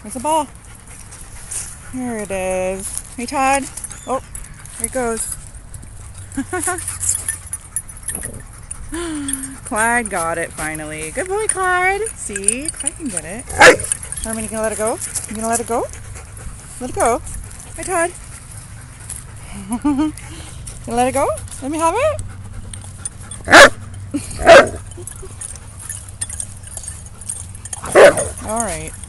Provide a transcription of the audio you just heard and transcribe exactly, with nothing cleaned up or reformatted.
Where's the ball? There it is. Hey, Todd. Oh, there it goes. Clyde got it finally. Good boy, Clyde. See, Clyde can get it. Harmony, you gonna let it go? You gonna let it go? Let it go. Hi, Todd. You gonna let it go? Let me have it. All right.